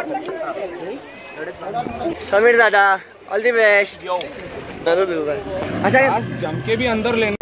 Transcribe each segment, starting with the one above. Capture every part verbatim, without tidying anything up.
समीर दादा all the best. अच्छा जम के भी अंदर लेना।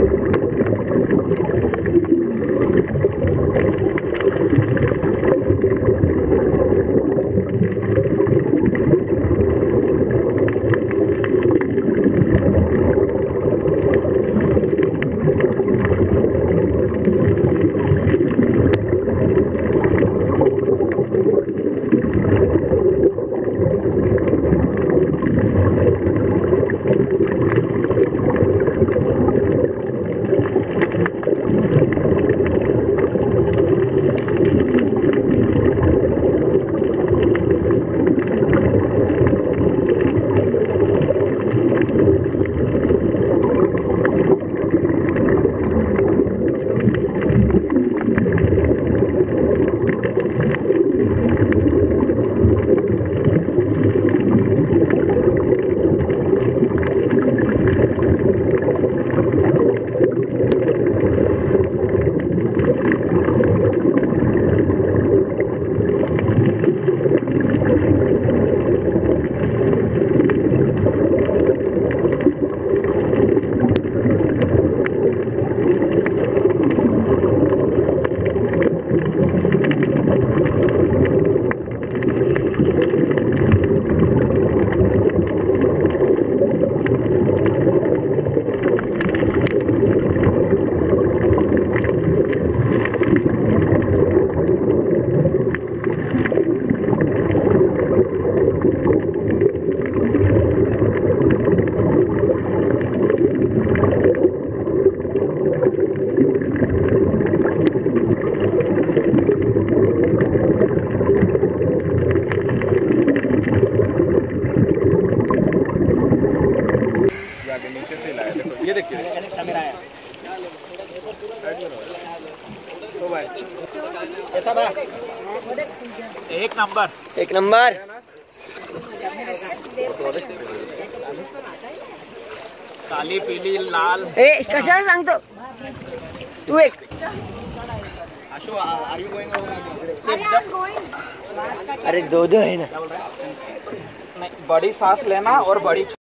ये देखिए कैसा था? एक नंबर एक नंबर। काली पीली लाल। ए कशा सांगतो तू एक। Ashu are you going? अरे दो दो है ना। नहीं, बड़ी सांस लेना और बड़ी